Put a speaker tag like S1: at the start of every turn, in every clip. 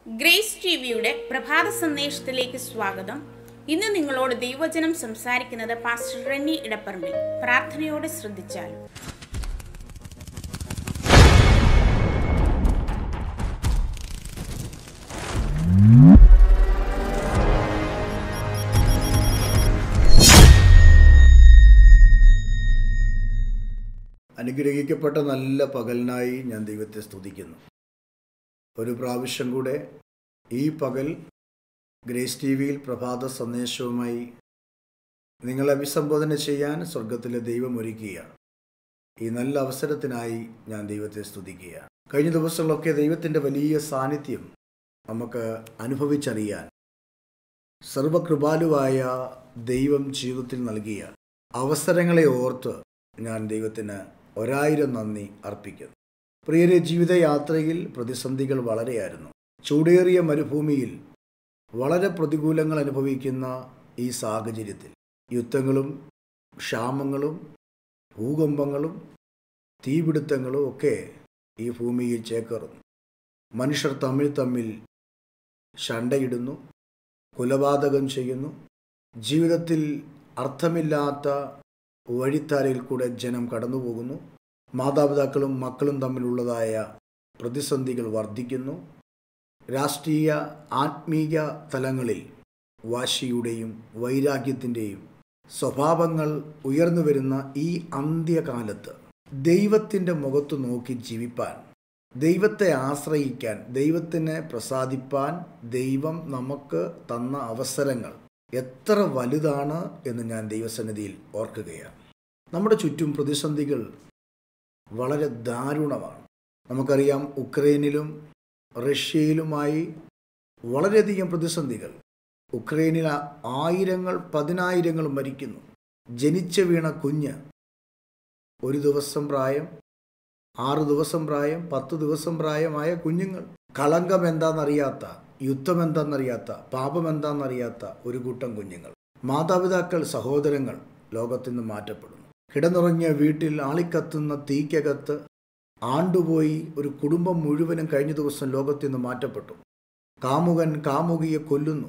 S1: Grace ടിവിയുടെ പ്രഭാത സന്ദേശത്തിലേക്ക് സ്വാഗതം. ഇന്ന് നിങ്ങളോട് ദൈവവചനം സംസാരിക്കുന്നത് പാസ്റ്റർ റെന്നി ഇടപ്പറമ്പിൽ. പ്രാർത്ഥനയോടെ ശ്രദ്ധിച്ചാലും.
S2: അനുഗ്രഹിക്കപ്പെട്ട നല്ല പകലിനായി ഞാൻ ദൈവത്തെ സ്തുതിക്കുന്നു. ഒരു പ്രാവശ്യം കൂടെ ഈ പകൽ ഗ്രേസ് ടി വിയിൽ പ്രഭാത സന്ദേശവുമായി നിങ്ങളെ അഭിസംബോധന ചെയ്യാൻ സ്വർഗത്തിലെ ദൈവം ഒരുക്കുകയാണ്. ഈ നല്ല അവസരത്തിനായി ഞാൻ ദൈവത്തെ സ്തുതിക്കുകയാണ്. കഴിഞ്ഞ ദിവസങ്ങളൊക്കെ ദൈവത്തിൻ്റെ വലിയ സാന്നിധ്യം നമുക്ക് അനുഭവിച്ചറിയാൻ സർവകൃപാലുവായ ദൈവം ജീവിതത്തിൽ നൽകിയ അവസരങ്ങളെ ഓർത്ത് ഞാൻ ദൈവത്തിന് 1000 നന്ദി അർപ്പിക്കുന്നു. പ്രിയരെ, ജീവിതയാത്രയിൽ പ്രതിസന്ധികൾ വളരെയായിരുന്നു. ചൂടേറിയ മരുഭൂമിയിൽ വളരെ പ്രതികൂലങ്ങൾ അനുഭവിക്കുന്ന ഈ സാഹചര്യത്തിൽ യുദ്ധങ്ങളും ക്ഷാമങ്ങളും ഭൂകമ്പങ്ങളും തീപിടുത്തങ്ങളും ഒക്കെ ഈ ഭൂമിയിൽ ചേക്കേറുന്നു. മനുഷ്യർ തമ്മിൽ ശണ്ടയിടുന്നു, കൊലപാതകം ചെയ്യുന്നു. ജീവിതത്തിൽ അർത്ഥമില്ലാത്ത വഴിത്താരയിൽ കൂടെ ജനം കടന്നുപോകുന്നു. മാതാപിതാക്കളും മക്കളും തമ്മിലുള്ളതായ പ്രതിസന്ധികൾ വർദ്ധിക്കുന്നു. രാഷ്ട്രീയ ആത്മീയ തലങ്ങളിൽ വാശിയുടെയും വൈരാഗ്യത്തിൻ്റെയും സ്വഭാവങ്ങൾ ഉയർന്നു വരുന്ന ഈ അന്ത്യകാലത്ത് ദൈവത്തിൻ്റെ മുഖത്ത് നോക്കി ജീവിപ്പാൻ, ദൈവത്തെ ആശ്രയിക്കാൻ, ദൈവത്തിനെ പ്രസാദിപ്പാൻ ദൈവം നമുക്ക് തന്ന അവസരങ്ങൾ എത്ര വലുതാണ് എന്ന് ഞാൻ ദൈവസന്നിധിയിൽ ഓർക്കുകയാണ്. നമ്മുടെ ചുറ്റും പ്രതിസന്ധികൾ വളരെ ദാരുണമാണ്. നമുക്കറിയാം, ഉക്രൈനിലും റഷ്യയിലുമായി വളരെയധികം പ്രതിസന്ധികൾ. ഉക്രൈനിൽ ആയിരങ്ങൾ 10,000 മരിക്കുന്നു. ജനിച്ചു വീണ കുഞ്ഞ് 1 ദിവസം പ്രായം, 6 ദിവസം പ്രായം, 10 ദിവസം പ്രായമായ കുഞ്ഞുങ്ങൾ. കളങ്കം എന്താണെന്നറിയാത്ത, യുദ്ധം എന്താണെന്നറിയാത്ത, പാപം എന്താണെന്നറിയാത്ത ഒരു കൂട്ടം കുഞ്ഞുങ്ങൾ. മാതാപിതാക്കൾ, സഹോദരങ്ങൾ ലോകത്തിൽ നിന്ന് മാറ്റപ്പെടുന്നു. കിടന്നുറങ്ങിയ വീട്ടിൽ ആളിക്കത്തുന്ന തീക്കകത്ത് ആണ്ടുപോയി ഒരു കുടുംബം മുഴുവനും കഴിഞ്ഞ ദിവസം ലോകത്തിൽ നിന്ന് മാറ്റപ്പെട്ടു. കാമുകൻ കാമുകിയെ കൊല്ലുന്നു,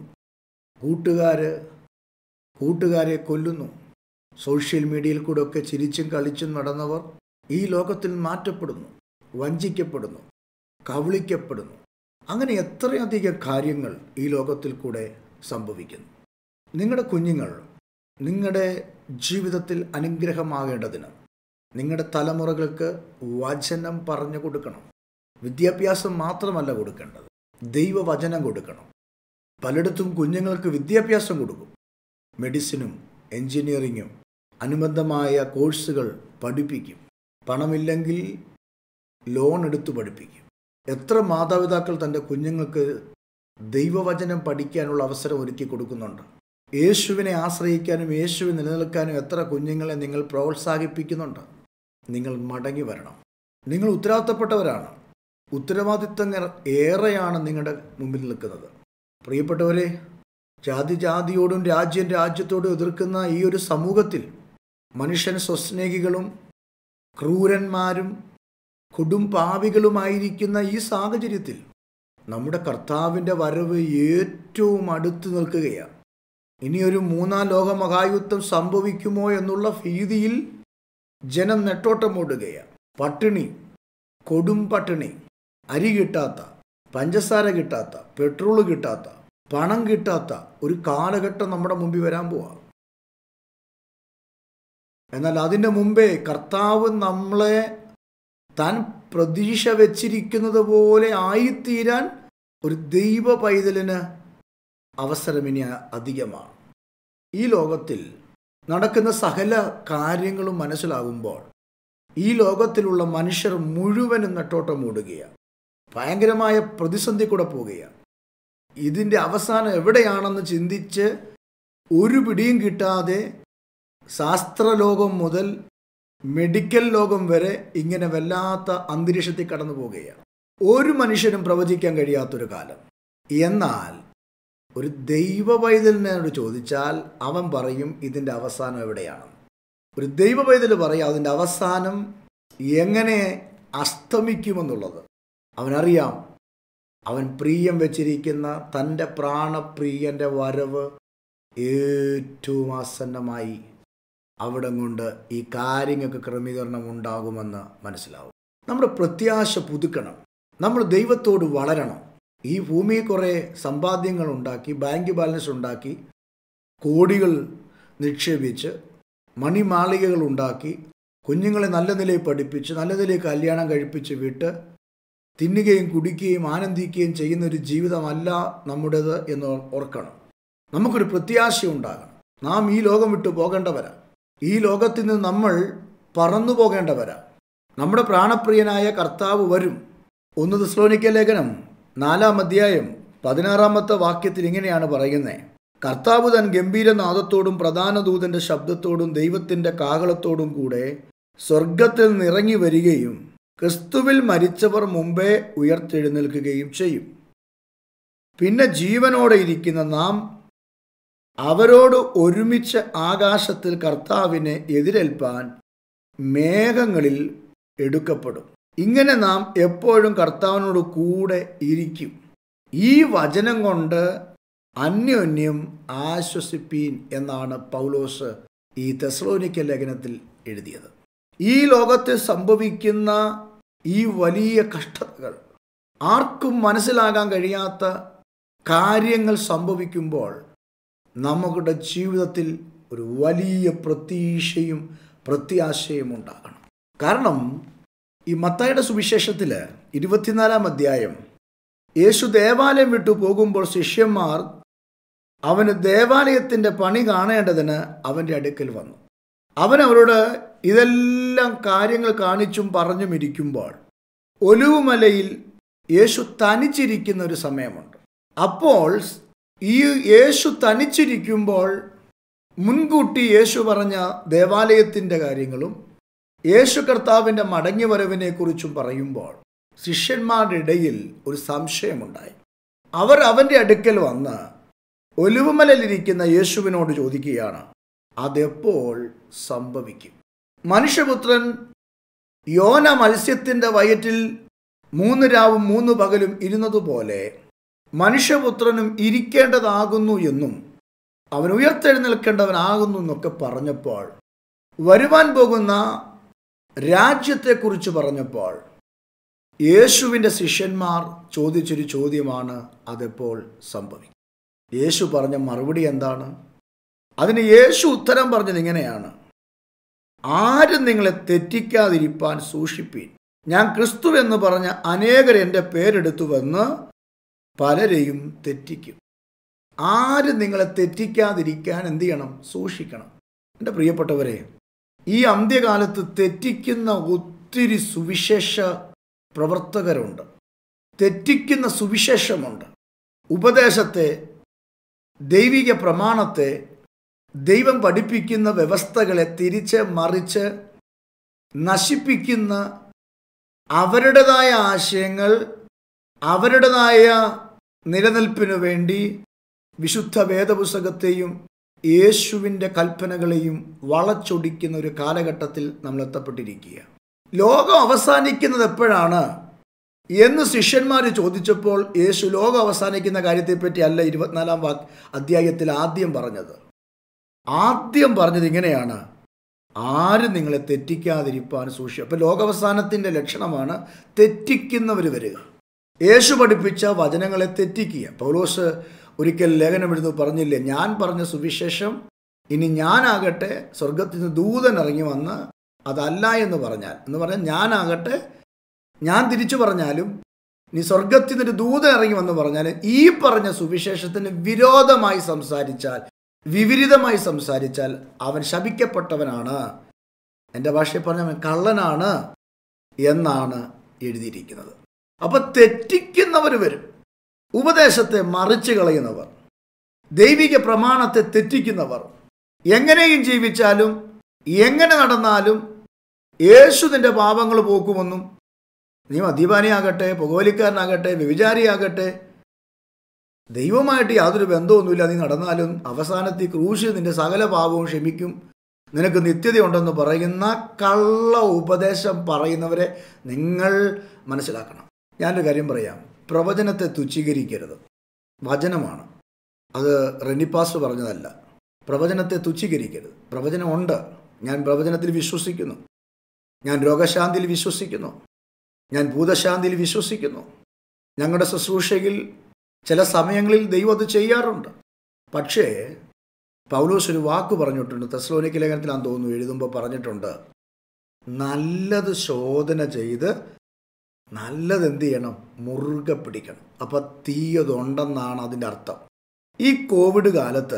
S2: കൂട്ടുകാരെ കൊല്ലുന്നു. സോഷ്യൽ മീഡിയയിൽ കൂടെ ഒക്കെ ചിരിച്ചും കളിച്ചും നടന്നവർ ഈ ലോകത്തിൽ മാറ്റപ്പെടുന്നു, വഞ്ചിക്കപ്പെടുന്നു, കബളിക്കപ്പെടുന്നു. അങ്ങനെ എത്രയധികം കാര്യങ്ങൾ ഈ ലോകത്തിൽ കൂടെ സംഭവിക്കുന്നു. നിങ്ങളുടെ കുഞ്ഞുങ്ങൾ നിങ്ങളുടെ ജീവിതത്തിൽ അനുഗ്രഹമാകേണ്ടതിന് നിങ്ങളുടെ തലമുറകൾക്ക് വചനം പറഞ്ഞു കൊടുക്കണം. വിദ്യാഭ്യാസം മാത്രമല്ല കൊടുക്കേണ്ടത്, ദൈവവചനം കൊടുക്കണം. പലയിടത്തും കുഞ്ഞുങ്ങൾക്ക് വിദ്യാഭ്യാസം കൊടുക്കും. മെഡിസിനും എൻജിനീയറിങ്ങും അനുബന്ധമായ കോഴ്സുകൾ പഠിപ്പിക്കും. പണമില്ലെങ്കിൽ ലോൺ എടുത്ത് പഠിപ്പിക്കും. എത്ര മാതാപിതാക്കൾ തൻ്റെ കുഞ്ഞുങ്ങൾക്ക് ദൈവവചനം പഠിക്കാനുള്ള അവസരം ഒരുക്കി കൊടുക്കുന്നുണ്ട്. യേശുവിനെ ആശ്രയിക്കാനും യേശുവിനെ നിലനിൽക്കാനും എത്ര കുഞ്ഞുങ്ങളെ നിങ്ങൾ പ്രോത്സാഹിപ്പിക്കുന്നുണ്ട്. നിങ്ങൾ മടങ്ങി വരണം. നിങ്ങൾ ഉത്തരവാദിത്തപ്പെട്ടവരാണ്. ഉത്തരവാദിത്തങ്ങൾ ഏറെയാണ് നിങ്ങളുടെ മുമ്പിൽ നിൽക്കുന്നത്. പ്രിയപ്പെട്ടവരെ, ജാതിയോടും രാജ്യത്തോടും എതിർക്കുന്ന ഈ ഒരു സമൂഹത്തിൽ മനുഷ്യൻ സ്വസ്നേഹികളും ക്രൂരന്മാരും കൊടും പാപികളുമായിരിക്കുന്ന ഈ സാഹചര്യത്തിൽ നമ്മുടെ കർത്താവിൻ്റെ വരവ് ഏറ്റവും അടുത്ത് നിൽക്കുകയാണ്. ഇനിയൊരു 3-ാം ലോക മഹായുദ്ധം സംഭവിക്കുമോ എന്നുള്ള ഭീതിയിൽ ജനം നെട്ടോട്ടം ഓടുകയാണ്. പട്ടിണി, കൊടും പട്ടിണി, അരി കിട്ടാത്ത, പഞ്ചസാര കിട്ടാത്ത, പെട്രോൾ കിട്ടാത്ത, പണം കിട്ടാത്ത ഒരു കാലഘട്ടം നമ്മുടെ മുമ്പിൽ വരാൻ പോവാം. എന്നാൽ അതിൻ്റെ മുമ്പേ കർത്താവ് നമ്മളെ താൻ പ്രതീക്ഷ വെച്ചിരിക്കുന്നത് പോലെ ആയിത്തീരാൻ ഒരു ദൈവ പൈതലിന് അവസരം ഇനി അധികമാണ്. ഈ ലോകത്തിൽ നടക്കുന്ന സകല കാര്യങ്ങളും മനസ്സിലാകുമ്പോൾ ഈ ലോകത്തിലുള്ള മനുഷ്യർ മുഴുവനും നെട്ടോട്ടം ഓടുകയാണ്. ഭയങ്കരമായ പ്രതിസന്ധി കൂടെ പോവുകയാണ്. ഇതിൻ്റെ അവസാനം എവിടെയാണെന്ന് ചിന്തിച്ച് ഒരു പിടിയും കിട്ടാതെ ശാസ്ത്രലോകം മുതൽ മെഡിക്കൽ ലോകം വരെ ഇങ്ങനെ വല്ലാത്ത അന്തരീക്ഷത്തിൽ കടന്നു പോവുകയാണ്. ഒരു മനുഷ്യനും പ്രവചിക്കാൻ കഴിയാത്തൊരു കാലം. എന്നാൽ ഒരു ദൈവ പൈതലിനോട് ചോദിച്ചാൽ അവൻ പറയും ഇതിൻ്റെ അവസാനം എവിടെയാണ്. ഒരു ദൈവ പൈതൽ പറയും അതിൻ്റെ അവസാനം എങ്ങനെ അസ്തമിക്കുമെന്നുള്ളത്. അവനറിയാം അവൻ പ്രിയം വെച്ചിരിക്കുന്ന തൻ്റെ പ്രാണപ്രിയൻ്റെ വരവ് ഏറ്റവും ആസന്നമായി. അവിടെ കൊണ്ട് ഈ കാര്യങ്ങൾക്ക് ക്രമീകരണം ഉണ്ടാകുമെന്ന് മനസ്സിലാവും. നമ്മുടെ പ്രത്യാശ പുതുക്കണം. നമ്മൾ ദൈവത്തോട് വളരണം. ഈ ഭൂമിയിൽ കുറേ സമ്പാദ്യങ്ങൾ ഉണ്ടാക്കി, ബാങ്ക് ബാലൻസ് ഉണ്ടാക്കി, കോടികൾ നിക്ഷേപിച്ച്, മണിമാളികകൾ ഉണ്ടാക്കി, കുഞ്ഞുങ്ങളെ നല്ല നിലയിൽ പഠിപ്പിച്ച്, നല്ല നിലയിൽ കല്യാണം കഴിപ്പിച്ച് വിട്ട് തിന്നുകയും കുടിക്കുകയും ആനന്ദിക്കുകയും ചെയ്യുന്നൊരു ജീവിതമല്ല നമ്മുടേത് എന്ന് ഓർക്കണം. നമുക്കൊരു പ്രത്യാശ ഉണ്ടാകണം. നാം ഈ ലോകം വിട്ടു പോകേണ്ടവരാ. ഈ ലോകത്തിൽ നിന്ന് നമ്മൾ പറന്നു പോകേണ്ടവരാ. നമ്മുടെ പ്രാണപ്രിയനായ കർത്താവ് വരും. 1 തെസ്സലോനിക്ക ലേഖനം 4-ാം അധ്യായം 16-ാമത്തെ വാക്യത്തിൽ ഇങ്ങനെയാണ് പറയുന്നത്: കർത്താവ് തൻ ഗംഭീരനാദത്തോടും പ്രധാന ദൂതന്റെ ശബ്ദത്തോടും ദൈവത്തിൻ്റെ കാഹളത്തോടും കൂടെ സ്വർഗത്തിൽ നിറങ്ങി വരികയും ക്രിസ്തുവിൽ മരിച്ചവർ മുമ്പേ ഉയർത്തെഴുന്നേൽക്കുകയും ചെയ്യും. പിന്നെ ജീവനോടെ ഇരിക്കുന്ന നാം അവരോട് ഒരുമിച്ച് ആകാശത്തിൽ കർത്താവിനെ എതിരേൽപ്പാൻ മേഘങ്ങളിൽ എടുക്കപ്പെടും. ഇങ്ങനെ നാം എപ്പോഴും കർത്താവിനോട് കൂടെ ഇരിക്കും. ഈ വചനം കൊണ്ട് അന്യോന്യം ആശ്വസിപ്പീൻ എന്നാണ് പൗലോസ് ഈ തെസ്സലോനിക്ക ലേഖനത്തിൽ എഴുതിയത്. ഈ ലോകത്തിൽ സംഭവിക്കുന്ന ഈ വലിയ കഷ്ടതകൾ, ആർക്കും മനസ്സിലാകാൻ കഴിയാത്ത കാര്യങ്ങൾ സംഭവിക്കുമ്പോൾ നമ്മുടെ ജീവിതത്തിൽ ഒരു വലിയ പ്രതീക്ഷയും പ്രത്യാശയും ഉണ്ടാകണം. കാരണം ഈ മത്തായിയുടെ സുവിശേഷത്തിൽ 24-ാം അധ്യായം യേശു ദേവാലയം വിട്ടു പോകുമ്പോൾ ശിഷ്യന്മാർ അവന് ദേവാലയത്തിൻ്റെ പണി കാണേണ്ടതിന് അവൻ്റെ അടുക്കൽ വന്നു. അവൻ അവരോട് ഇതെല്ലാം കാര്യങ്ങൾ കാണിച്ചും പറഞ്ഞും ഇരിക്കുമ്പോൾ ഒലിവുമലയിൽ യേശു തനിച്ചിരിക്കുന്ന ഒരു സമയമുണ്ട്. അപ്പോൾ ഈ യേശു തനിച്ചിരിക്കുമ്പോൾ മുൻകൂട്ടി യേശു പറഞ്ഞ ദേവാലയത്തിൻ്റെ കാര്യങ്ങളും യേശു കർത്താവിൻ്റെ മടങ്ങി വരവിനെക്കുറിച്ചും പറയുമ്പോൾ ശിഷ്യന്മാരുടെ ഇടയിൽ ഒരു സംശയമുണ്ടായി. അവർ അവൻ്റെ അടുക്കൽ വന്ന് ഒലിവുമലയിലിരിക്കുന്ന യേശുവിനോട് ചോദിക്കുകയാണ്, അതെപ്പോൾ സംഭവിക്കും? മനുഷ്യപുത്രൻ യോന മത്സ്യത്തിൻ്റെ വയറ്റിൽ 3 രാവും 3 പകലും ഇരുന്നതുപോലെ മനുഷ്യപുത്രനും ഇരിക്കേണ്ടതാകുന്നു എന്നും അവൻ ഉയർത്തെഴുന്നേൽക്കേണ്ടവനാകുന്നു എന്നൊക്കെ പറഞ്ഞപ്പോൾ, വരുവാൻ പോകുന്ന രാജ്യത്തെക്കുറിച്ച് പറഞ്ഞപ്പോൾ യേശുവിൻ്റെ ശിഷ്യന്മാർ ചോദിച്ചൊരു ചോദ്യമാണ്, അതെപ്പോൾ സംഭവിക്കും? യേശു പറഞ്ഞ മറുപടി എന്താണ്? അതിന് യേശു ഉത്തരം പറഞ്ഞത് ഇങ്ങനെയാണ്: ആരും നിങ്ങളെ തെറ്റിക്കാതിരിപ്പാൻ സൂക്ഷിപ്പീൻ. ഞാൻ ക്രിസ്തു എന്ന് പറഞ്ഞ അനേകർ എൻ്റെ പേരെടുത്തു വന്ന് പലരെയും തെറ്റിക്കും. ആരും നിങ്ങളെ തെറ്റിക്കാതിരിക്കാൻ എന്ത് ചെയ്യണം? സൂക്ഷിക്കണം. എൻ്റെ പ്രിയപ്പെട്ടവരെ, ഈ അന്ത്യകാലത്ത് തെറ്റിക്കുന്ന ഒത്തിരി സുവിശേഷ പ്രവർത്തകരുണ്ട്. തെറ്റിക്കുന്ന സുവിശേഷമുണ്ട്. ഉപദേശത്തെ, ദൈവിക പ്രമാണത്തെ, ദൈവം പഠിപ്പിക്കുന്ന വ്യവസ്ഥകളെ തിരിച്ച് മറിച്ച് നശിപ്പിക്കുന്ന അവരുടേതായ ആശയങ്ങൾ, അവരുടേതായ നിലനിൽപ്പിനു വേണ്ടി വിശുദ്ധ വേദപുസ്തകത്തെയും യേശുവിൻ്റെ കൽപ്പനകളെയും വളച്ചൊടിക്കുന്ന ഒരു കാലഘട്ടത്തിൽ നമ്മൾ എത്തപ്പെട്ടിരിക്കുക. ലോകം അവസാനിക്കുന്നത് എപ്പോഴാണ് എന്ന് ശിഷ്യന്മാർ ചോദിച്ചപ്പോൾ യേശു ലോകം അവസാനിക്കുന്ന കാര്യത്തെപ്പറ്റി അല്ല 24-ാം അധ്യായത്തിൽ ആദ്യം പറഞ്ഞത്. ആദ്യം പറഞ്ഞത് ഇങ്ങനെയാണ്: ആരും നിങ്ങളെ തെറ്റിക്കാതിരിപ്പാൻ സൂക്ഷിക്കുക. അപ്പോൾ ലോകാവസാനത്തിൻ്റെ ലക്ഷണമാണ് തെറ്റിക്കുന്നവർ വരിക, യേശു പഠിപ്പിച്ച വചനങ്ങളെ തെറ്റിക്കുക. പൗലോസ് ഒരിക്കൽ ലേഖനം എഴുതി പറഞ്ഞില്ലേ, ഞാൻ പറഞ്ഞ സുവിശേഷം ഇനി ഞാനാകട്ടെ സ്വർഗത്തിൽ നിന്ന് ദൂതൻ ഇറങ്ങി വന്ന് അതല്ല എന്ന് പറഞ്ഞാൽ ഞാനാകട്ടെ, ഞാൻ തിരിച്ചു പറഞ്ഞാലും നീ സ്വർഗത്തിൽ നിന്നൊരു ദൂതൻ ഇറങ്ങി വന്ന് പറഞ്ഞാൽ ഈ പറഞ്ഞ സുവിശേഷത്തിന് വിരോധമായി സംസാരിച്ചാൽ, വിപരീതമായി സംസാരിച്ചാൽ അവൻ ശപിക്കപ്പെട്ടവനാണ്, എൻ്റെ ഭാഷയിൽ പറഞ്ഞവൻ കള്ളനാണ് എന്നാണ് എഴുതിയിരിക്കുന്നത്. അപ്പോൾ തെറ്റിക്കുന്നവർ വരും. ഉപദേശത്തെ മറിച്ച് കളയുന്നവർ, ദൈവിക പ്രമാണത്തെ തെറ്റിക്കുന്നവർ, എങ്ങനെയും ജീവിച്ചാലും എങ്ങനെ നടന്നാലും യേശു നിൻ്റെ പാപങ്ങൾ പോക്കുമെന്നും, നീ മദ്യപാനിയാകട്ടെ, പുകവലിക്കാരനാകട്ടെ, വ്യഭിചാരിയാകട്ടെ, ദൈവമായിട്ട് യാതൊരു ബന്ധമൊന്നുമില്ല നീ നടന്നാലും അവസാനത്തിൽ ക്രൂശിൽ നിൻ്റെ സകല പാപവും ക്ഷമിക്കും, നിനക്ക് നിത്യതയുണ്ടെന്ന് പറയുന്ന കള്ള ഉപദേശം പറയുന്നവരെ നിങ്ങൾ മനസ്സിലാക്കണം. ഞാനൊരു കാര്യം പറയാം. പ്രവചനത്തെ തുച്ഛീകരിക്കരുത്. വചനമാണ്, അത് റെന്നി പാസ്റ്റർ പറഞ്ഞതല്ല. പ്രവചനത്തെ തുച്ഛീകരിക്കരുത്. പ്രവചനമുണ്ട്. ഞാൻ പ്രവചനത്തിൽ വിശ്വസിക്കുന്നു. ഞാൻ രോഗശാന്തിയിൽ വിശ്വസിക്കുന്നു. ഞാൻ ഭൂതശാന്തിയിൽ വിശ്വസിക്കുന്നു. ഞങ്ങളുടെ ശുശ്രൂഷയിൽ ചില സമയങ്ങളിൽ ദൈവം അത് ചെയ്യാറുണ്ട്. പക്ഷേ പൗലോസ് ഒരു വാക്ക് പറഞ്ഞിട്ടുണ്ട്, തെസ്സലോനിക്ക ലേഖനത്തിലാണെന്ന് തോന്നുന്നു, എഴുതുമ്പോൾ പറഞ്ഞിട്ടുണ്ട്, നല്ലത് ശോധന ചെയ്ത് നല്ലത് എന്ത് ചെയ്യണം? മുറുകെ പിടിക്കണം. അപ്പം തീയതുണ്ടെന്നാണ് അതിൻ്റെ അർത്ഥം. ഈ കോവിഡ് കാലത്ത്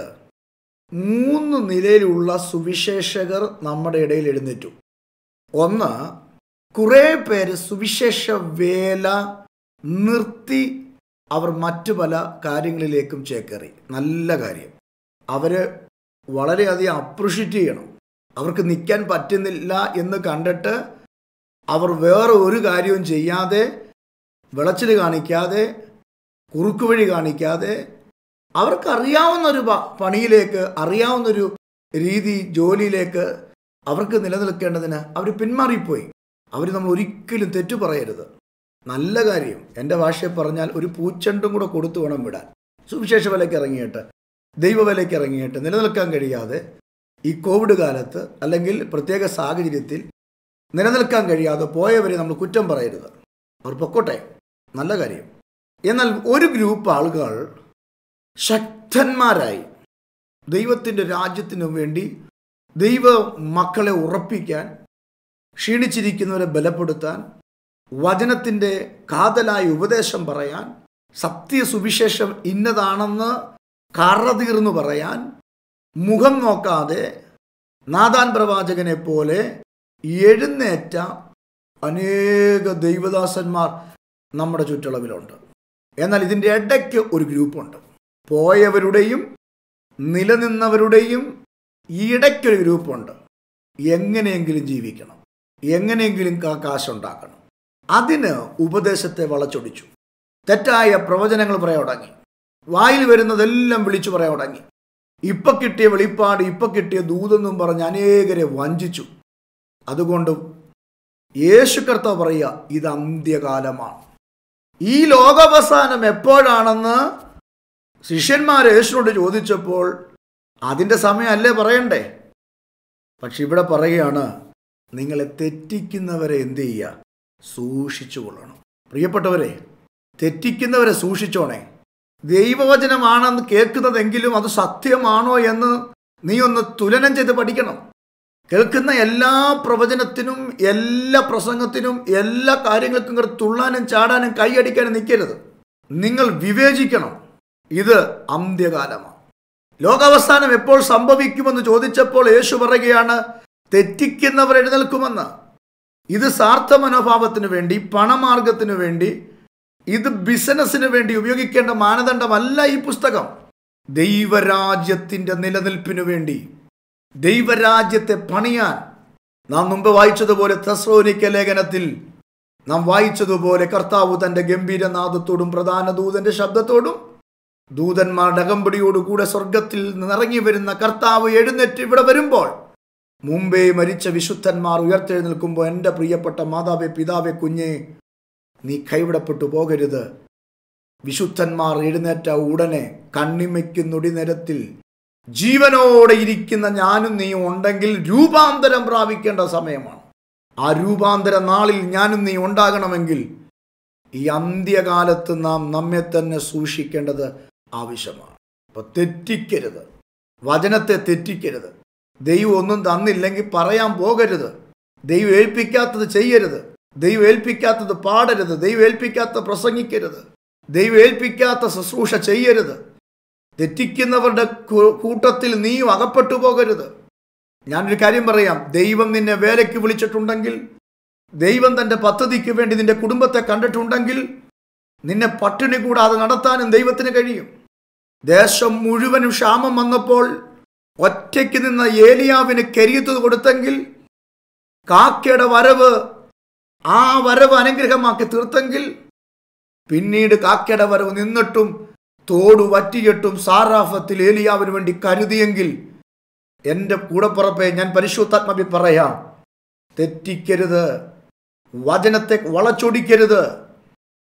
S2: 3 നിലയിലുള്ള സുവിശേഷകർ നമ്മുടെ ഇടയിൽ എഴുന്നേറ്റു. ഒന്ന്, കുറേ പേര് സുവിശേഷ വേല നിർത്തി അവർ മറ്റു പല കാര്യങ്ങളിലേക്കും ചേക്കേറി. നല്ല കാര്യം. അവർ വളരെയധികം അപ്രിഷ്യേറ്റ് ചെയ്യണം. അവർക്ക് നിൽക്കാൻ പറ്റുന്നില്ല എന്ന് കണ്ടിട്ട് അവർ വേറെ ഒരു കാര്യവും ചെയ്യാതെ, വിളച്ചിൽ കാണിക്കാതെ, കുറുക്കുവഴി കാണിക്കാതെ, അവർക്കറിയാവുന്നൊരു പണിയിലേക്ക്, അറിയാവുന്നൊരു രീതി, ജോലിയിലേക്ക് അവർക്ക് നിലനിൽക്കേണ്ടതിന് അവർ പിന്മാറിപ്പോയി. അവർ നമ്മൾ ഒരിക്കലും തെറ്റു പറയരുത്. നല്ല കാര്യം. എൻ്റെ ഭാഷയിൽ പറഞ്ഞാൽ ഒരു പൂച്ചെണ്ടും കൂടെ കൊടുത്തു വേണം വിടാൻ. സുവിശേഷ വിലയ്ക്ക് ഇറങ്ങിയിട്ട്, ദൈവവിലയ്ക്ക് ഇറങ്ങിയിട്ട് നിലനിൽക്കാൻ കഴിയാതെ ഈ കോവിഡ് കാലത്ത് അല്ലെങ്കിൽ പ്രത്യേക സാഹചര്യത്തിൽ നിലനിൽക്കാൻ കഴിയാതെ പോയവരെ നമ്മൾ കുറ്റം പറയരുത്. അവർ പൊക്കോട്ടെ, നല്ല കാര്യം. എന്നാൽ ഒരു ഗ്രൂപ്പ് ആളുകൾ ശക്തന്മാരായി ദൈവത്തിൻ്റെ രാജ്യത്തിനു വേണ്ടി ദൈവ മക്കളെ ഉറപ്പിക്കാൻ, ക്ഷീണിച്ചിരിക്കുന്നവരെ ബലപ്പെടുത്താൻ, വചനത്തിൻ്റെ കാതലായ ഉപദേശം പറയാൻ, സത്യസുവിശേഷം ഇന്നതാണെന്ന് കറതീർന്നു പറയാൻ, മുഖം നോക്കാതെ നാഥാൻ പ്രവാചകനെ പോലെ എഴുന്നേറ്റ അനേക ദൈവദാസന്മാർ നമ്മുടെ ചുറ്റളവിലുണ്ട്. എന്നാൽ ഇതിൻ്റെ ഇടയ്ക്ക് ഒരു ഗ്രൂപ്പുണ്ട്. പോയവരുടെയും നിലനിന്നവരുടെയും ഇടയ്ക്കൊരു ഗ്രൂപ്പുണ്ട്. എങ്ങനെയെങ്കിലും ജീവിക്കണം, എങ്ങനെയെങ്കിലും കാശുണ്ടാക്കണം. അതിന് ഉപദേശത്തെ വളച്ചൊടിച്ചു. തെറ്റായ പ്രവചനങ്ങൾ പറയാൻ തുടങ്ങി. വായിൽ വരുന്നതെല്ലാം വിളിച്ചു പറയാൻ തുടങ്ങി. ഇപ്പം കിട്ടിയ വെളിപ്പാട്, ഇപ്പം കിട്ടിയ ദൂതെന്നും പറഞ്ഞ് അനേകരെ വഞ്ചിച്ചു. അതുകൊണ്ട് യേശു കർത്താവ് പറയുക, ഇത് അന്ത്യകാലമാണ്. ഈ ലോകാവസാനം എപ്പോഴാണെന്ന് ശിഷ്യന്മാർ യേശുവിനോട് ചോദിച്ചപ്പോൾ അതിൻ്റെ സമയമല്ലേ പറയണ്ടേ? പക്ഷെ ഇവിടെ പറയുകയാണ്, നിങ്ങളെ തെറ്റിക്കുന്നവരെ എന്ത് ചെയ്യുക? സൂക്ഷിച്ചു കൊള്ളണം. പ്രിയപ്പെട്ടവരെ, തെറ്റിക്കുന്നവരെ സൂക്ഷിച്ചോണേ. ദൈവവചനമാണെന്ന് കേൾക്കുന്നതെങ്കിലും അത് സത്യമാണോ എന്ന് നീ ഒന്ന് തുലനം ചെയ്ത് പഠിക്കണം. കേൾക്കുന്ന എല്ലാ പ്രവചനത്തിനും, എല്ലാ പ്രസംഗത്തിനും, എല്ലാ കാര്യങ്ങൾക്കും തുള്ളാനും ചാടാനും കൈയടിക്കാനും നിൽക്കരുത്. നിങ്ങൾ വിവേചിക്കണം. ഇത് അന്ത്യകാലമാണ്. ലോകാവസാനം എപ്പോൾ സംഭവിക്കുമെന്ന് ചോദിച്ചപ്പോൾ യേശു പറയുകയാണ്, തെറ്റിക്കുന്നവർ എഴുന്നേൽക്കുമെന്ന്. ഇത് സ്വാർത്ഥ മനോഭാവത്തിന് വേണ്ടി, പണമാർഗത്തിന് വേണ്ടി, ഇത് ബിസിനസ്സിന് വേണ്ടി ഉപയോഗിക്കേണ്ട മാനദണ്ഡമല്ല ഈ പുസ്തകം. ദൈവരാജ്യത്തിൻ്റെ നിലനിൽപ്പിനു വേണ്ടി, ദൈവരാജ്യത്തെ പണിയാൻ. നാം മുമ്പ് വായിച്ചതുപോലെ തെസ്സലോനിക്ക ലേഖനത്തിൽ നാം വായിച്ചതുപോലെ കർത്താവ് തൻ്റെ ഗംഭീരനാദത്തോടും പ്രധാന ദൂതൻ്റെ ശബ്ദത്തോടും ദൂതന്മാരുടെ അകമ്പടിയോടുകൂടെ സ്വർഗത്തിൽ നിറങ്ങി വരുന്ന കർത്താവ് എഴുന്നേറ്റ് ഇവിടെ വരുമ്പോൾ, മുമ്പേ മരിച്ച വിശുദ്ധന്മാർ ഉയർത്തെഴുന്നേൽക്കുമ്പോൾ, എൻ്റെ പ്രിയപ്പെട്ട മാതാവേ, പിതാവേ, കുഞ്ഞേ, നീ കൈവിടപ്പെട്ടു പോകരുത്. വിശുദ്ധന്മാർ എഴുന്നേറ്റ ഉടനെ കണ്ണിമയ്ക്കുന്നൊടി നേരത്തിൽ ജീവനോടെ ഇരിക്കുന്ന ഞാനും നീയും ഉണ്ടെങ്കിൽ രൂപാന്തരം പ്രാപിക്കേണ്ട സമയമാണ്. ആ രൂപാന്തര നാളിൽ ഞാനും നീ ഉണ്ടാകണമെങ്കിൽ ഈ അന്ത്യകാലത്ത് നാം നമ്മെ തന്നെ സൂക്ഷിക്കേണ്ടത് ആവശ്യമാണ്. അപ്പോൾ തെറ്റിക്കരുത്, വചനത്തെ തെറ്റിക്കരുത്. ദൈവം ഒന്നും തന്നില്ലെങ്കിൽ പറയാൻ പോകരുത്. ദൈവം ഏൽപ്പിക്കാത്തത് ചെയ്യരുത്. ദൈവം ഏൽപ്പിക്കാത്തത് പാടരുത്. ദൈവം ഏൽപ്പിക്കാത്ത പ്രസംഗിക്കരുത്. ദൈവം ഏൽപ്പിക്കാത്ത ശുശ്രൂഷ ചെയ്യരുത്. തെറ്റിക്കുന്നവരുടെ കൂട്ടത്തിൽ നീയും അകപ്പെട്ടു പോകരുത്. ഞാനൊരു കാര്യം പറയാം. ദൈവം നിന്നെ വേലയ്ക്ക് വിളിച്ചിട്ടുണ്ടെങ്കിൽ, ദൈവം തൻ്റെ പദ്ധതിക്ക് വേണ്ടി നിന്റെ കുടുംബത്തെ കണ്ടിട്ടുണ്ടെങ്കിൽ, നിന്നെ പട്ടിണി കൂടാതെ നടത്താനും ദൈവത്തിന് കഴിയും. ദേശം മുഴുവനും ക്ഷാമം വന്നപ്പോൾ ഒറ്റയ്ക്ക് നിന്ന ഏലിയാവിന് കെരീത്ത് കൊടുത്തെങ്കിൽ, കാക്കയുടെ വരവ് ആ വരവ് അനുഗ്രഹമാക്കി തീർത്തെങ്കിൽ, പിന്നീട് കാക്കയുടെ വരവ് നിന്നിട്ടും തോട് വറ്റിയിട്ടും സാറാഫത്തിൽ ഏലിയാവിന് വേണ്ടി കരുതിയെങ്കിൽ, എൻ്റെ കൂടപ്പുറപ്പെ, ഞാൻ പരിശുദ്ധാത്മാവിൽ പറയാം, തെറ്റിക്കരുത്, വചനത്തെ വളച്ചൊടിക്കരുത്.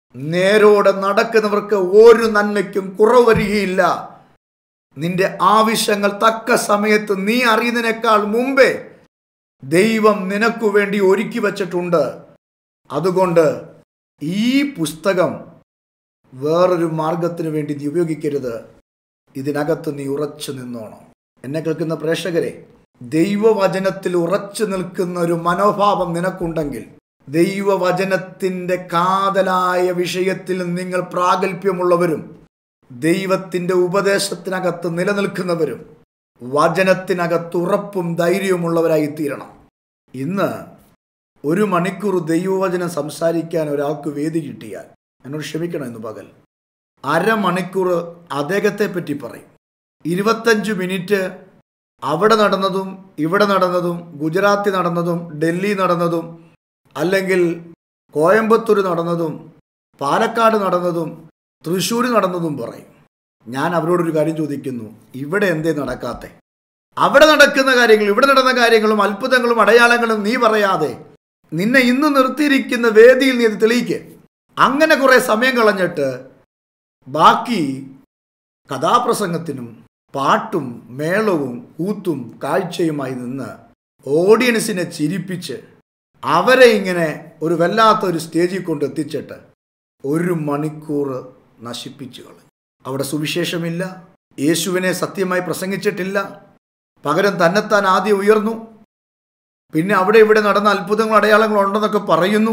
S2: നേരോടെ നടക്കുന്നവർക്ക് ഒരു നന്മയ്ക്കും കുറവ് വരികയില്ല. നിന്റെ ആവശ്യങ്ങൾ തക്ക സമയത്ത് നീ അറിയുന്നതിനേക്കാൾ മുമ്പേ ദൈവം നിനക്കു വേണ്ടി ഒരുക്കി വച്ചിട്ടുണ്ട്. അതുകൊണ്ട് ഈ പുസ്തകം വേറൊരു മാർഗത്തിന് വേണ്ടി നീ ഉപയോഗിക്കരുത്. ഇതിനകത്ത് നീ ഉറച്ചു നിന്നോണം. എന്നെ കേൾക്കുന്ന പ്രേക്ഷകരെ, ദൈവവചനത്തിൽ ഉറച്ചു നിൽക്കുന്ന ഒരു മനോഭാവം നിനക്കുണ്ടെങ്കിൽ, ദൈവവചനത്തിൻ്റെ കാതലായ വിഷയത്തിൽ നിങ്ങൾ പ്രാഗൽഭ്യമുള്ളവരും ദൈവത്തിൻ്റെ ഉപദേശത്തിനകത്ത് നിലനിൽക്കുന്നവരും വചനത്തിനകത്ത് ഉറപ്പും ധൈര്യവുമുള്ളവരായി തീരണം. ഇന്ന് 1 മണിക്കൂർ ദൈവവചനം സംസാരിക്കാൻ ഒരാൾക്ക് വേദി കിട്ടിയാൽ എന്നോട് ക്ഷമിക്കണം, ഇന്ന് പകൽ അരമണിക്കൂർ അദ്ദേഹത്തെ പറ്റി പറയും. 25 മിനിറ്റ് അവിടെ നടന്നതും ഇവിടെ നടന്നതും, ഗുജറാത്തിൽ നടന്നതും ഡൽഹി നടന്നതും അല്ലെങ്കിൽ കോയമ്പത്തൂർ നടന്നതും പാലക്കാട് നടന്നതും തൃശ്ശൂർ നടന്നതും പറയും. ഞാൻ അവരോടൊരു കാര്യം ചോദിക്കുന്നു, ഇവിടെ എന്തേ നടക്കാത്തെ? അവിടെ നടക്കുന്ന കാര്യങ്ങൾ, ഇവിടെ നടന്ന കാര്യങ്ങളും അത്ഭുതങ്ങളും അടയാളങ്ങളും നീ പറയാതെ നിന്നെ ഇന്ന് നിർത്തിയിരിക്കുന്ന വേദിയിൽ നീ അത് തെളിയിക്ക്. അങ്ങനെ കുറെ സമയം കളഞ്ഞിട്ട് ബാക്കി കഥാപ്രസംഗത്തിനും പാട്ടും മേളവും കൂത്തും കാഴ്ചയുമായി നിന്ന് ഓഡിയൻസിനെ ചിരിപ്പിച്ച് അവരെ ഇങ്ങനെ ഒരു വല്ലാത്തൊരു സ്റ്റേജിൽ കൊണ്ടെത്തിച്ചിട്ട് 1 മണിക്കൂർ നശിപ്പിച്ചു കളഞ്ഞു. അവിടെ സുവിശേഷമില്ല, യേശുവിനെ സത്യമായി പ്രസംഗിച്ചിട്ടില്ല. പകരം തന്നെത്താൻ ആദ്യം ഉയർന്നു, പിന്നെ അവിടെ ഇവിടെ നടന്ന അത്ഭുതങ്ങൾ അടയാളങ്ങൾ ഉണ്ടെന്നൊക്കെ പറയുന്നു.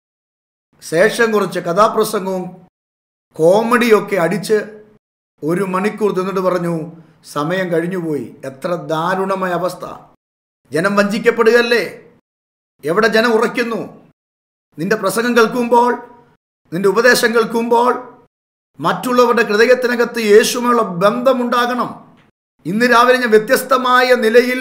S2: ശേഷം കുറച്ച് കഥാപ്രസംഗവും കോമഡിയൊക്കെ അടിച്ച് 1 മണിക്കൂർ തിന്നിട്ട് പറഞ്ഞു സമയം കഴിഞ്ഞുപോയി. എത്ര ദാരുണമായ അവസ്ഥ! ജനം വഞ്ചിക്കപ്പെടുകയല്ലേ? എവിടെ ജനം ഉറയ്ക്കുന്നു? നിന്റെ പ്രസംഗം കേൾക്കുമ്പോൾ, നിന്റെ ഉപദേശം കേൾക്കുമ്പോൾ മറ്റുള്ളവരുടെ ഹൃദയത്തിനകത്ത് യേശുവുമായുള്ള ബന്ധമുണ്ടാകണം. ഇന്ന് രാവിലെ ഞാൻ വ്യത്യസ്തമായ നിലയിൽ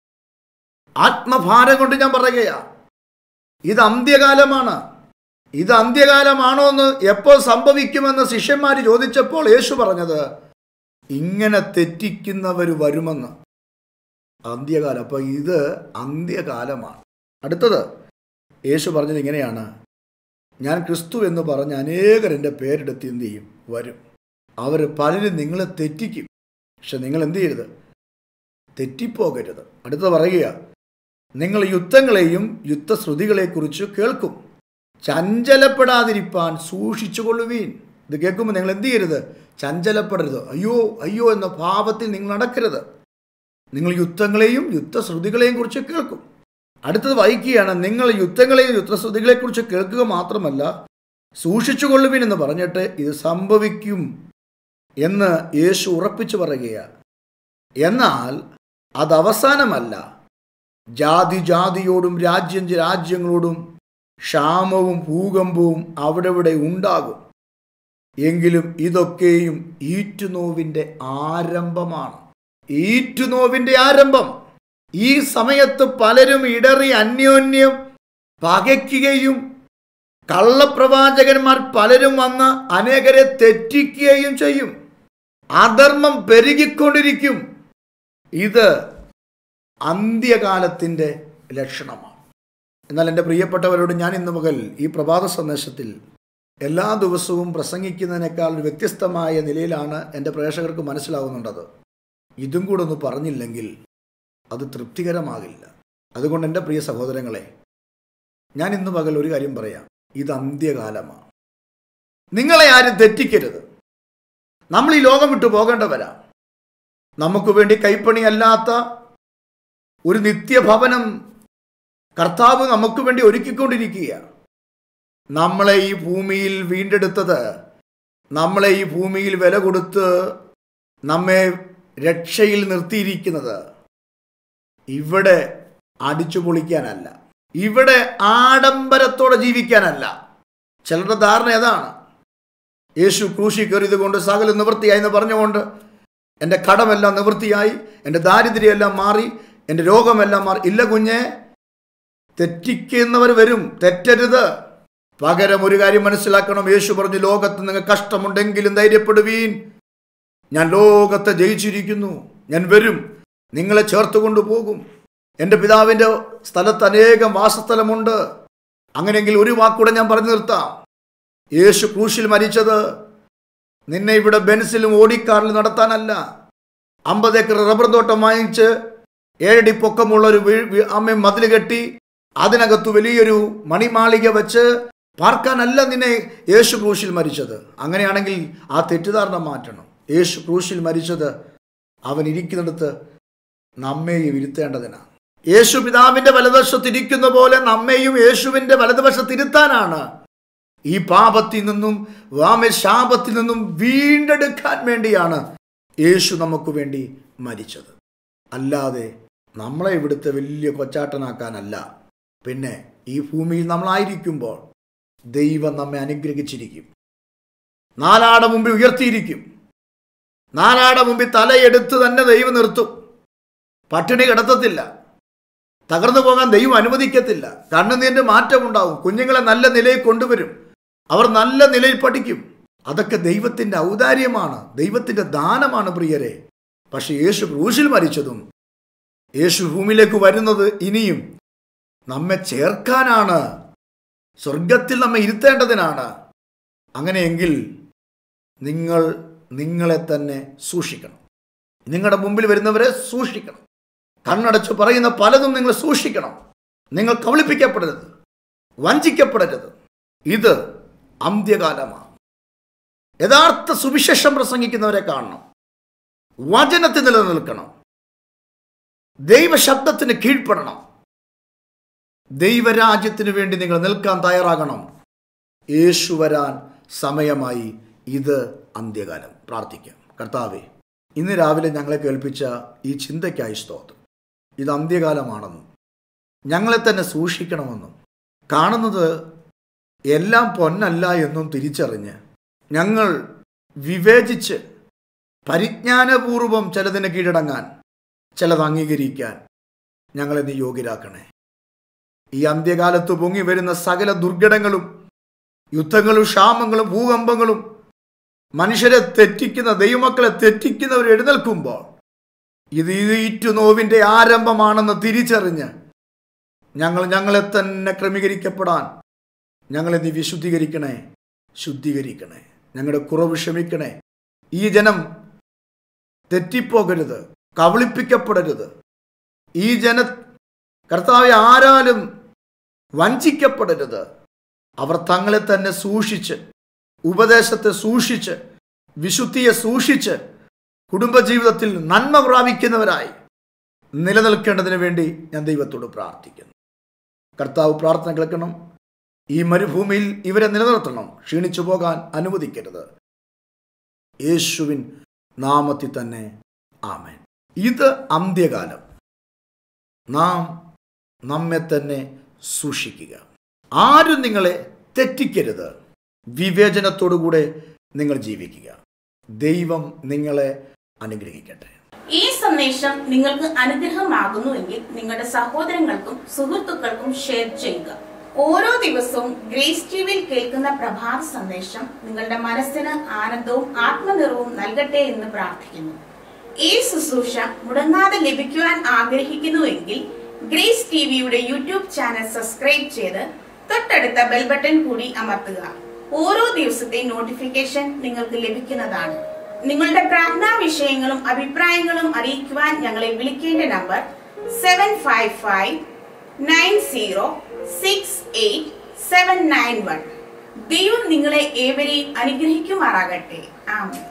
S2: ആത്മഭാരം കൊണ്ട് ഞാൻ പറയുകയാണ്, ഇത് അന്ത്യകാലമാണ്. ഇത് അന്ത്യകാലമാണോ എന്ന് എപ്പോൾ സംഭവിക്കുമെന്ന് ശിഷ്യന്മാർ ചോദിച്ചപ്പോൾ യേശു പറഞ്ഞത്, ഇങ്ങനെ തെറ്റിക്കുന്നവർ വരുമെന്ന്. അന്ത്യകാലം. അപ്പോൾ ഇത് അന്ത്യകാലമാണ്. അടുത്തത് യേശു പറഞ്ഞത് ഇങ്ങനെയാണ്, ഞാൻ ക്രിസ്തു എന്ന് പറഞ്ഞ് അനേകർ എൻ്റെ പേരെടുത്ത് എന്ത് ചെയ്യും? വരും. അവർ പലരും നിങ്ങളെ തെറ്റിക്കും. പക്ഷെ നിങ്ങൾ എന്ത് ചെയ്യരുത്? തെറ്റിപ്പോകരുത്. അടുത്തത് പറയുക, നിങ്ങൾ യുദ്ധങ്ങളെയും യുദ്ധശ്രുതികളെക്കുറിച്ച് കേൾക്കും, ചഞ്ചലപ്പെടാതിരിപ്പാൻ സൂക്ഷിച്ചു കൊള്ളുവീൻ. ഇത് കേൾക്കുമ്പോൾ നിങ്ങൾ എന്ത് ചെയ്യരുത്? ചഞ്ചലപ്പെടരുത്. അയ്യോ അയ്യോ എന്ന ഭാവത്തിൽ നിങ്ങൾ നടക്കരുത്. നിങ്ങൾ യുദ്ധങ്ങളെയും യുദ്ധശ്രുതികളെയും കുറിച്ച് കേൾക്കും. അടുത്തത് വായിക്കുകയാണ്, നിങ്ങൾ യുദ്ധങ്ങളെയും യുദ്ധശ്രുതികളെക്കുറിച്ച് കേൾക്കുക മാത്രമല്ല സൂക്ഷിച്ചു കൊള്ളുവീൻ എന്ന് പറഞ്ഞിട്ട് ഇത് സംഭവിക്കും എന്ന് യേശു ഉറപ്പിച്ചു പറയുകയാണ്. എന്നാൽ അത് അവസാനമല്ല, ജാതി ജാതിയോടും രാജ്യം രാജ്യങ്ങളോടും ക്ഷാമവും ഭൂകമ്പവും അവിടെ ഇവിടെ ഉണ്ടാകും. എങ്കിലും ഇതൊക്കെയും ഈറ്റുനോവിൻ്റെ ആരംഭമാണ്. ഈറ്റുനോവിൻ്റെ ആരംഭം. ഈ സമയത്ത് പലരും ഇടറി അന്യോന്യം പകയ്ക്കുകയും കള്ളപ്രവാചകന്മാർ പലരും വന്ന് അനേകരെ തെറ്റിക്കുകയും ചെയ്യും. അധർമ്മം പെരുകിക്കൊണ്ടിരിക്കും. ഇത് അന്ത്യകാലത്തിൻ്റെ ലക്ഷണമാണ്. എന്നാൽ എൻ്റെ പ്രിയപ്പെട്ടവരോട് ഞാൻ ഇന്ന് മുതൽ ഈ പ്രഭാത സന്ദേശത്തിൽ എല്ലാ ദിവസവും പ്രസംഗിക്കുന്നതിനേക്കാൾ വ്യത്യസ്തമായ നിലയിലാണ് എൻ്റെ പ്രേക്ഷകർക്ക് മനസ്സിലാവുന്നുണ്ടത്. ഇതും കൂടെ ഒന്ന് പറഞ്ഞില്ലെങ്കിൽ അത് തൃപ്തികരമാകില്ല. അതുകൊണ്ട് എൻ്റെ പ്രിയ സഹോദരങ്ങളെ, ഞാൻ ഇന്ന് പകൽ ഒരു കാര്യം പറയാം, ഇത് അന്ത്യകാലമാണ്. നിങ്ങളെ ആരും തെറ്റിക്കരുത്. നമ്മൾ ഈ ലോകം വിട്ടു പോകേണ്ടവരാ. നമുക്ക് വേണ്ടി കൈപ്പണിയല്ലാത്ത ഒരു നിത്യഭവനം കർത്താവ് നമുക്ക് വേണ്ടി ഒരുക്കിക്കൊണ്ടിരിക്കുക. നമ്മളെ ഈ ഭൂമിയിൽ വീണ്ടെടുത്തത്, നമ്മളെ ഈ ഭൂമിയിൽ വില കൊടുത്ത് നമ്മെ രക്ഷയിൽ നിർത്തിയിരിക്കുന്നത് ഇവിടെ അടിച്ചു പൊളിക്കാനല്ല, ഇവിടെ ആഡംബരത്തോടെ ജീവിക്കാനല്ല. ചിലരുടെ ധാരണ അതാണ്. യേശു ക്രൂശിൽ കയറിയത് കൊണ്ട് സകലം നിവൃത്തിയായി എന്ന് പറഞ്ഞുകൊണ്ട് എൻ്റെ കടമെല്ലാം നിവൃത്തിയായി, എൻ്റെ ദാരിദ്ര്യമെല്ലാം മാറി, എൻ്റെ രോഗമെല്ലാം മാറി. ഇല്ല കുഞ്ഞെ, തെറ്റിക്കുന്നവർ വരും. തെറ്റരുത്. പകരം ഒരു കാര്യം മനസ്സിലാക്കണം. യേശു പറഞ്ഞു, ലോകത്ത് നിങ്ങൾ കഷ്ടമുണ്ടെങ്കിലും ധൈര്യപ്പെടുവീൻ, ഞാൻ ലോകത്തെ ജയിച്ചിരിക്കുന്നു. ഞാൻ വരും, നിങ്ങളെ ചേർത്ത് കൊണ്ടുപോകും. എൻ്റെ പിതാവിൻ്റെ സ്ഥലത്ത് അനേകം വാസസ്ഥലമുണ്ട്. അങ്ങനെയെങ്കിൽ ഒരു വാക്കൂടെ ഞാൻ പറഞ്ഞു നിർത്താം. യേശു ക്രൂശിൽ മരിച്ചത് നിന്നെ ഇവിടെ ബെൻസിലും ഓടിക്കാറിലും നടത്താനല്ല. 50 ഏക്കർ റബ്ബർ തോട്ടം വാങ്ങിച്ച് 7 അടി പൊക്കമുള്ളൊരു മതിൽ കെട്ടി അതിനകത്ത് വലിയൊരു മണിമാളിക വെച്ച് പാർക്കാനല്ല നിന്നെ യേശു ക്രൂശിൽ മരിച്ചത്. അങ്ങനെയാണെങ്കിൽ ആ തെറ്റിദ്ധാരണ മാറ്റണം. യേശു ക്രൂശിൽ മരിച്ചത് അവൻ ഇരിക്കുന്നിടത്ത് നമ്മെയും ഇരുത്തേണ്ടതിനാണ്. യേശു പിതാവിൻ്റെ വലതുവശത്തിരിക്കുന്ന പോലെ നമ്മെയും യേശുവിൻ്റെ വലതുവശത്തിരുത്താനാണ്. ഈ പാപത്തിൽ നിന്നും ശാപത്തിൽ നിന്നും വീണ്ടെടുക്കാൻ വേണ്ടിയാണ് യേശു നമുക്ക് വേണ്ടി മരിച്ചത്. അല്ലാതെ നമ്മളെ ഇവിടുത്തെ വലിയ കൊച്ചാട്ടനാക്കാനല്ല. പിന്നെ ഈ ഭൂമിയിൽ നമ്മളായിരിക്കുമ്പോൾ ദൈവം നമ്മെ അനുഗ്രഹിച്ചിരിക്കും. നാലാടെ മുമ്പിൽ ഉയർത്തിയിരിക്കും. നാലാടെ മുമ്പിൽ തലയെടുത്ത് തന്നെ ദൈവം നിർത്തും. പട്ടിണി കിടത്തത്തില്ല. തകർന്നു പോകാൻ ദൈവം അനുവദിക്കത്തില്ല. കണ്ണുനീരിൻ്റെ മാറ്റമുണ്ടാവും. കുഞ്ഞുങ്ങളെ നല്ല നിലയിൽ കൊണ്ടുവരും. അവർ നല്ല നിലയിൽ പഠിക്കും. അതൊക്കെ ദൈവത്തിൻ്റെ ഔദാര്യമാണ്, ദൈവത്തിൻ്റെ ദാനമാണ് പ്രിയരെ. പക്ഷെ യേശു ക്രൂശിൽ മരിച്ചതും യേശു ഭൂമിയിലേക്ക് വരുന്നത് ഇനിയും നമ്മെ ചേർക്കാനാണ്, സ്വർഗത്തിൽ നമ്മെ ഇരുത്തേണ്ടതിനാണ്. അങ്ങനെയെങ്കിൽ നിങ്ങളെ തന്നെ സൂക്ഷിക്കണം. നിങ്ങളുടെ മുമ്പിൽ വരുന്നവരെ സൂക്ഷിക്കണം. കണ്ണടച്ച് പറയുന്ന പലതും നിങ്ങൾ സൂക്ഷിക്കണം. നിങ്ങൾ കബളിപ്പിക്കപ്പെടരുത്, വഞ്ചിക്കപ്പെടരുത്. ഇത് അന്ത്യകാലമാണ്. യഥാർത്ഥ സുവിശേഷം പ്രസംഗിക്കുന്നവരെ കാണണം. വചനത്തിൽ നിലനിൽക്കണം. ദൈവശബ്ദത്തിന് കീഴ്പ്പെടണം. ദൈവരാജ്യത്തിന് വേണ്ടി നിങ്ങൾ നിൽക്കാൻ തയ്യാറാകണം. യേശു വരാൻ സമയമായി. ഇത് അന്ത്യകാലം. പ്രാർത്ഥിക്കാം. കർത്താവേ, ഇന്ന് രാവിലെ ഞങ്ങളെ കേൾപ്പിച്ച ഈ ചിന്തയ്ക്കായി സ്തോത്രം. ഇത് അന്ത്യകാലമാണെന്നും ഞങ്ങളെ തന്നെ സൂക്ഷിക്കണമെന്നും കാണുന്നത് എല്ലാം പൊന്നല്ല എന്നും തിരിച്ചറിഞ്ഞ് ഞങ്ങൾ വിവേചിച്ച് പരിജ്ഞാനപൂർവം ചിലതിന് കീഴടങ്ങാൻ, ചിലത് അംഗീകരിക്കാൻ ഞങ്ങളെ നീ യോഗ്യരാക്കണേ. ഈ അന്ത്യകാലത്ത് പൊങ്ങി വരുന്ന സകല ദുർഘടങ്ങളും, യുദ്ധങ്ങളും, ക്ഷാമങ്ങളും, ഭൂകമ്പങ്ങളും, മനുഷ്യരെ തെറ്റിക്കുന്ന, ദൈവമക്കളെ തെറ്റിക്കുന്നവർ എഴുന്നേൽക്കുമ്പോൾ ഇത് ഈറ്റുനോവിൻ്റെ ആരംഭമാണെന്ന് തിരിച്ചറിഞ്ഞ് ഞങ്ങളെ തന്നെ ക്രമീകരിക്കപ്പെടാൻ ഞങ്ങളെ നീ വിശുദ്ധീകരിക്കണേ, ശുദ്ധീകരിക്കണേ. ഞങ്ങളുടെ കുറവ് ക്ഷമിക്കണേ. ഈ ജനം തെറ്റിപ്പോകരുത്, കബളിപ്പിക്കപ്പെടരുത്. ഈ കർത്താവെ ആരാലും വഞ്ചിക്കപ്പെടരുത്. അവർ തങ്ങളെ തന്നെ സൂക്ഷിച്ച്, ഉപദേശത്തെ സൂക്ഷിച്ച്, വിശുദ്ധിയെ സൂക്ഷിച്ച് കുടുംബജീവിതത്തിൽ നന്മ പ്രാപിക്കുന്നവരായി നിലനിൽക്കേണ്ടതിന് വേണ്ടി ഞാൻ ദൈവത്തോട് പ്രാർത്ഥിക്കുന്നു. കർത്താവ് പ്രാർത്ഥന കേൾക്കണം. ഈ മരുഭൂമിയിൽ ഇവരെ നിലനിർത്തണം. ക്ഷീണിച്ചു പോകാൻ അനുവദിക്കരുത്. യേശുവിൻ നാമത്തിൽ തന്നെ ആമേൻ. ഇത് അന്ത്യകാലം. നാം നമ്മെ തന്നെ സൂക്ഷിക്കുക. ആരും നിങ്ങളെ തെറ്റിക്കരുത്. വിവേചനത്തോടുകൂടെ നിങ്ങൾ ജീവിക്കുക. ദൈവം നിങ്ങളെ അനുഗ്രഹിക്കട്ടെ.
S1: ഈ സന്ദേശം നിങ്ങൾക്ക് അനുഗ്രഹമാകുന്നുവെങ്കിൽ നിങ്ങളുടെ സഹോദരങ്ങൾക്കും സുഹൃത്തുക്കൾക്കും ഷെയർ ചെയ്യുക. ഓരോ ദിവസവും ഗ്രേസ് ടിവിയിൽ കേൾക്കുന്ന പ്രഭാത സന്ദേശം നിങ്ങളുടെ മനസ്സിന് ആനന്ദവും ആത്മനിറവും നൽകട്ടെ എന്ന് പ്രാർത്ഥിക്കുന്നു. ഈ ശുശ്രൂഷ മുടങ്ങാതെ ലഭിക്കുവാൻ ആഗ്രഹിക്കുന്നുവെങ്കിൽ ഗ്രേസ് ടിവിയുടെ യൂട്യൂബ് ചാനൽ സബ്സ്ക്രൈബ് ചെയ്ത് തൊട്ടടുത്ത ബെൽ ബട്ടൺ കൂടി അമർത്തുക. ഓരോ ദിവസത്തെ നോട്ടിഫിക്കേഷൻ നിങ്ങൾക്ക് ലഭിക്കുന്നതാണ്. നിങ്ങളുടെ പ്രാർത്ഥനാ വിഷയങ്ങളും അഭിപ്രായങ്ങളും അറിയിക്കുവാൻ ഞങ്ങളെ വിളിക്കേണ്ട നമ്പർ 7559068791. ദൈവം നിങ്ങളെ ഏവരെയും അനുഗ്രഹിക്കുമാറാകട്ടെ. ആമേൻ.